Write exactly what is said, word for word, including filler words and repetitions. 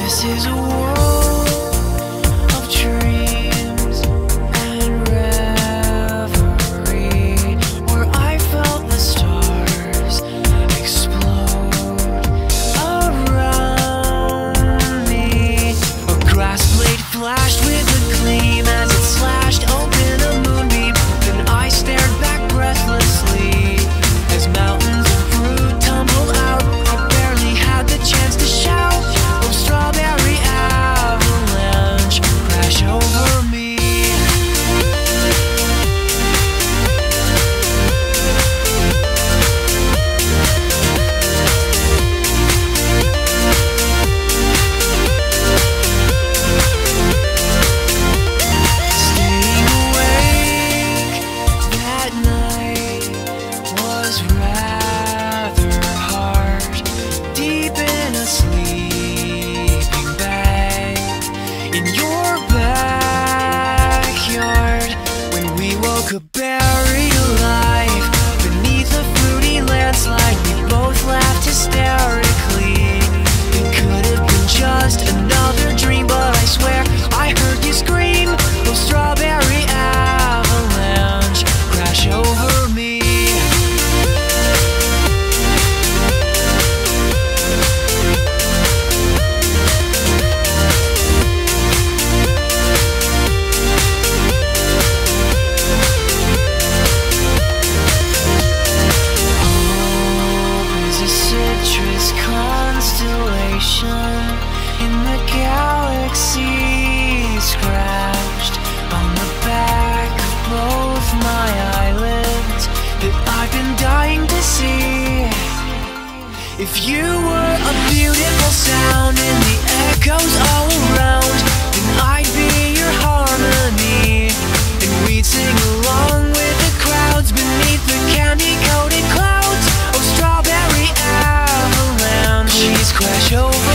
This is a world of dreams and reverie, where I felt the stars explode around me. A grass blade flashed with a gleam as it slashed open a moonbeam. Then I stared back breathlessly as mountains of fruit tumbled out. I barely had the chance to shout. Oh, strawberry avalanche crash over me. Staying awake that night was rather hard. Deep in a sleeping bag in your backyard, when we woke up buried alive beneath a fruity landslide, we both laughed hysterically. It could have been just another dream, but I swear I heard you scream. Oh, strawberry avalanche crash over me. Hope is a citrus constellation in the galaxy, scratched on the back of both my eyelids that I've been dying to see. If you were a beautiful sound in the echoes all around, then I'd be your harmony, and we'd sing along with the crowds beneath the candy-coated clouds. Oh, strawberry avalanche, please crash over